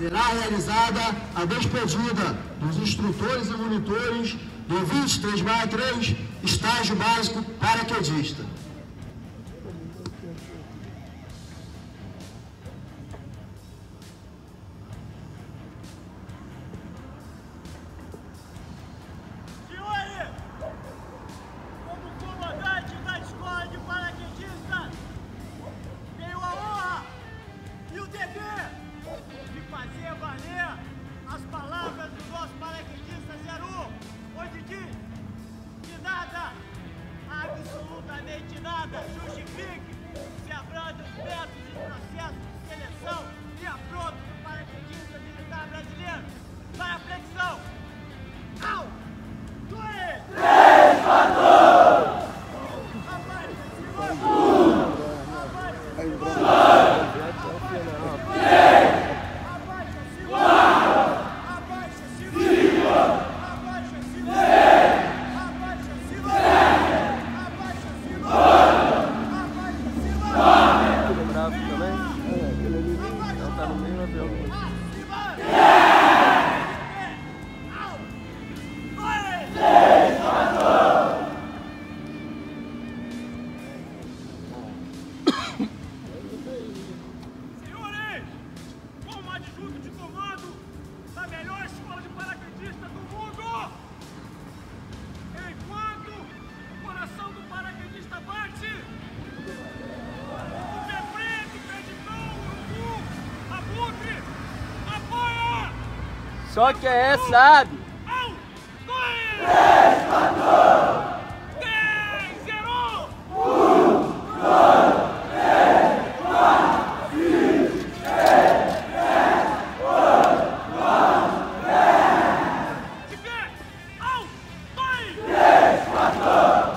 será realizada a despedida dos instrutores e monitores do 23/3, estágio básico paraquedista. Absolutamente nada justifique se abranda os métodos e processos de seleção e apronto do paraquedista militar brasileiro. Para a flexão. Ao! 2! 3, 4! Abaixa, Silva! Abaixa, Silva! Abaixa, Silva! 3! Abaixa, Silva! Abaixa, Silva! Abaixa, Silva! Só que é, sabe? 3, 4! 10, 0! 1, 2, 3, 4, 5, 6, 7, 8, 9, 10! De pé! Ao! 2! 3, 4!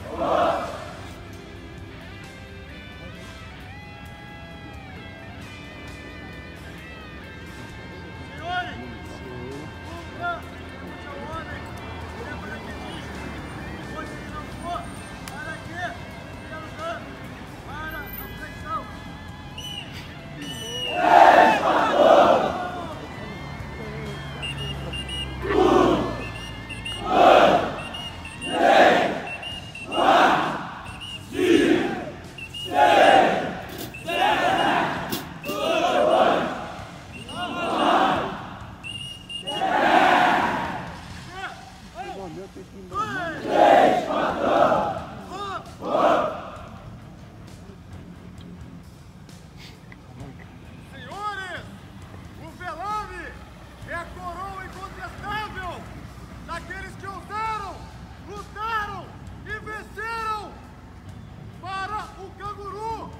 Senhores, o velame é a coroa incontestável daqueles que ousaram, lutaram e venceram para o canguru.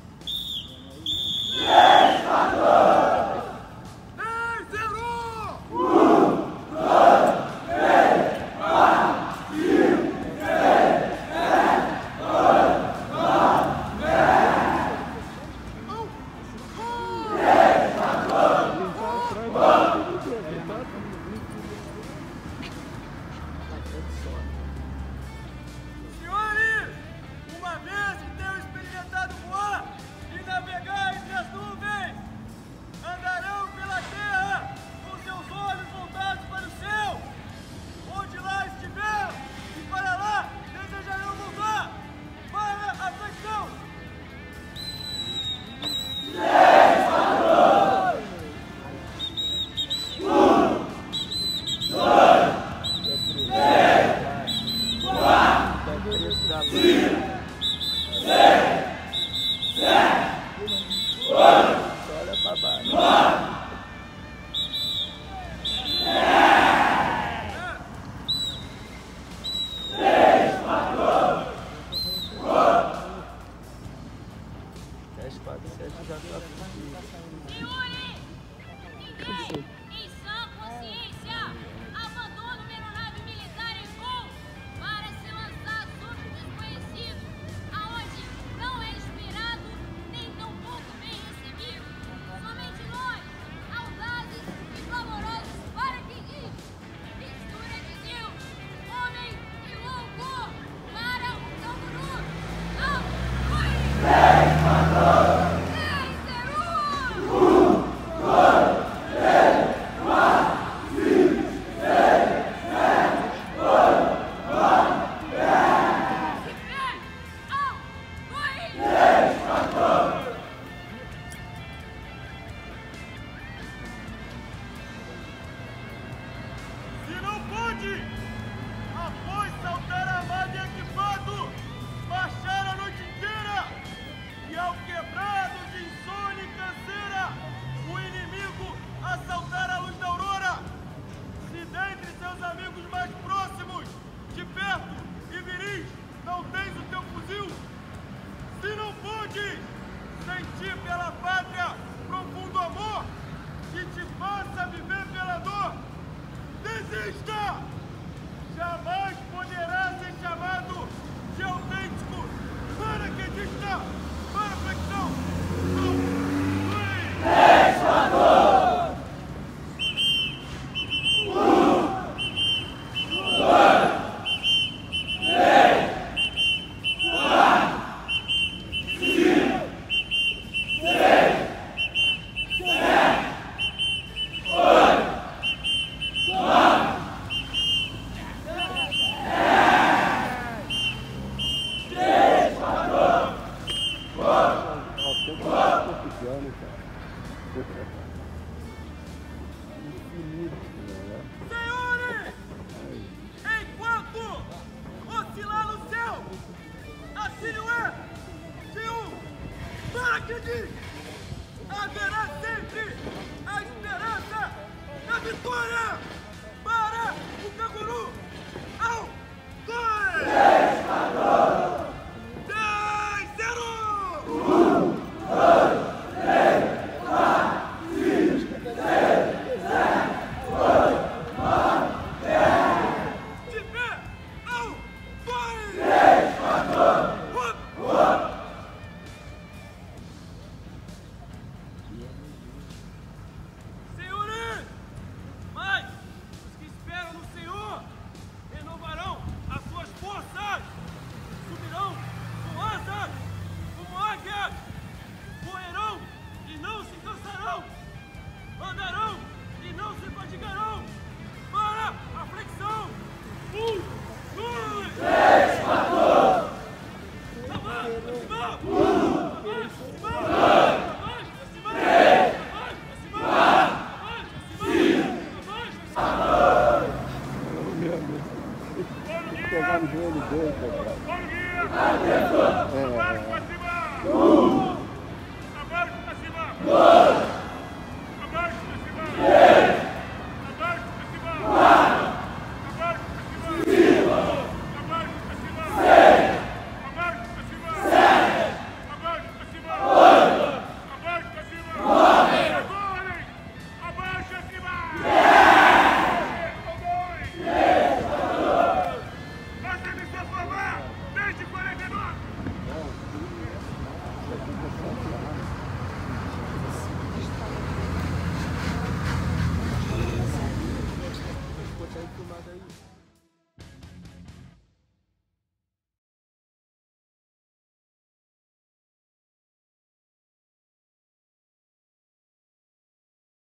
3, 4! 10, 0! 1, 2, 3, 4, 5, 6, 7, 8, 9, 10! 3, 4! Senhores, uma vez que tenham experimentado voar e navegar entre as nuvens, andarão pela terra com seus olhos voltados para o céu, onde lá estiver, e para lá desejarão voltar para a flexão. 3, 4! 1, 2, 3, 4, 5, 6, 7, 8, Olha pra baixo. 9, 3, 4! 10, 4, 7 já tá fudido. Senhores, ninguém em sã consciência abandona uma aeronave militar em voo para se lançar sobre o desconhecido, aonde não é esperado nem tão pouco bem recebido. Somente nós, audazes e valorosos paraquedistas, mistura de Deus, homem e louco, para o canguru. Não, foi! 3, 4! 10, 0! 1, 2, pela pátria profundo amor que te faça viver pela dor. Desista! Jamais poderá ser chamado de autêntico. Paraquedista! Para flexão! Senhores, enquanto oscilar no céu, a silhueta de um paraquedista, haverá sempre a esperança da vitória para o canguru. Ao 2, 10-0! 1, 2, 3, 4, 5, 6, 7, 8, 9, 10. De pé! Ao 2, 3, 4, 1. Senhores, mas os que esperam no Senhor renovarão as suas forças, subirão com asas como águias, voarão e não se cansarão, andarão e não se fatigarão. Para a flexão! 1, 2, 3, 4. Abaixo, acima! 1, abaixo, acima! 2, abaixo, acima! 3, abaixo, acima! 4, abaixo, acima! 5, abaixo, acima! Pegar no joelho dele, cara. Abaixo pra cima! 1, abaixo pra cima! 2, abaixo pra cima! 3, abaixo pra cima! 4, abaixo pra cima! 5, abaixo pra cima! 6, abaixo pra cima! 7, abaixo pra cima! 8, abaixo pra cima! 9, agora! Abaixo acima! 10, 2, nós temos que transformar desde 49! Botar aí filmado aí.